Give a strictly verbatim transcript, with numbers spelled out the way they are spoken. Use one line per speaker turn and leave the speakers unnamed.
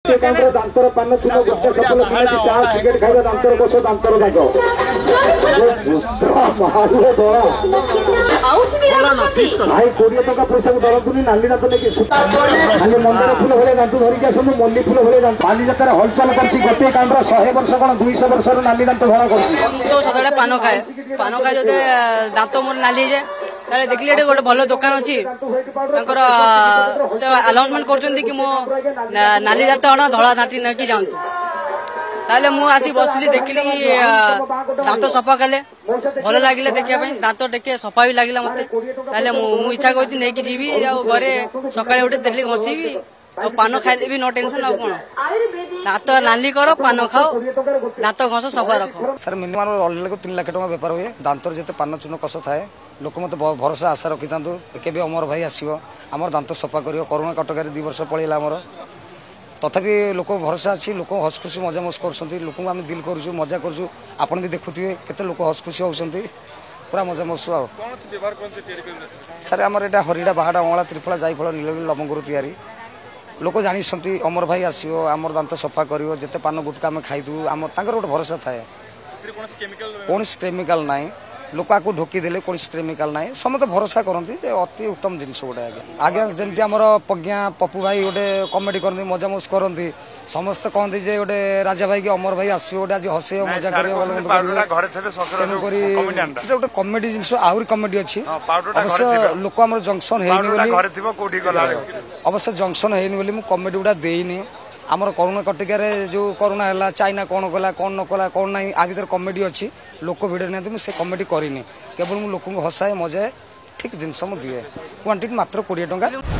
दांतर पान चून गोटे सफल चा सिगरेट खाଇବା दांतर बस दांतर दाग भाई कोड़े टका पैसा को दरतुनी नाली दांत लेके मंदार फूल भाई दांत धरिक आस मल्ली फूल भाई दांत बाली जगह हलचल कर गोटे कांड शहे वर्ष कौन दुईश वर्ष नाली दांत भरा कर
सदा पान खाए पान खाए जो दांत मोर नाली जाए देखिए ये गोटे भल दुकान अच्छी अनाउंसमेंट कर नाली दांत अण धला दांती नहीं जातु ताले मु आसी बसली देखिली दांत सफा कले भल लगे देखा दांत देखे सफा भी लगे मत ताले मु इच्छा कर जीवी घरे सका उठे दिल्ली घसीबी पान खाइले भी नो टेंशन आ कौन दांत नाली कर पान खाओ दांत घस सफा रख
सर मिनिमम अलग तीन लाख टका बेपार हुए दांतर जिते पान चून कष थाए लोक मत भरोसा आशा रखी था के अमर भाई आसो आम दांत सफा कर कोरोना कटक दु वर्ष पड़ेगा आमर तथापि लोक भरोसा अच्छी लोक हसखुशी मजा मस कर लोक आम दिल कर मजा कर भी देखुए केते लोक हसखुशी होती पूरा मजा मसु आ सर आमर यहाँ हरिड़ा बाहाड़ा अँला त्रिफला जाइफल नीलगिरी लवंगर तैयारी लोक जानी अमर भाई आसो आमर दांत सफा कर जिते पान गुटका आम खाइदु आम गोटे भरोसा थाए कौन केमिकाल ना लोक आपको ढोकी देले कौन केमिकाल ना समस्त भरोसा करती अति उत्तम जिनस गोटे आगे आगे जमी आम प्रज्ञा पप्पू भाई गोटे कमेडी करती मजा मस करती समस्त कहते जे गोटे राजा भाई की अमर भाई आसो गोटे आज हसे मजा कर गोटे कमेडी जिनस आहरी कमेडी अच्छी अवश्य लोक आम जंक्शन है अवश्य जंक्शन है कमेडी गुड़ा देनी आमर कोरोना कटिकार जो कोरोना है चाइना कौन कला कौन न कला कौन ना आ भर कमेडी अच्छी लोक भिड़ ना से कमेडी करनी केवल लोक हसाए मजाए ठीक जिनस दिए क्वांटिटी मात्र कोड़े टंका।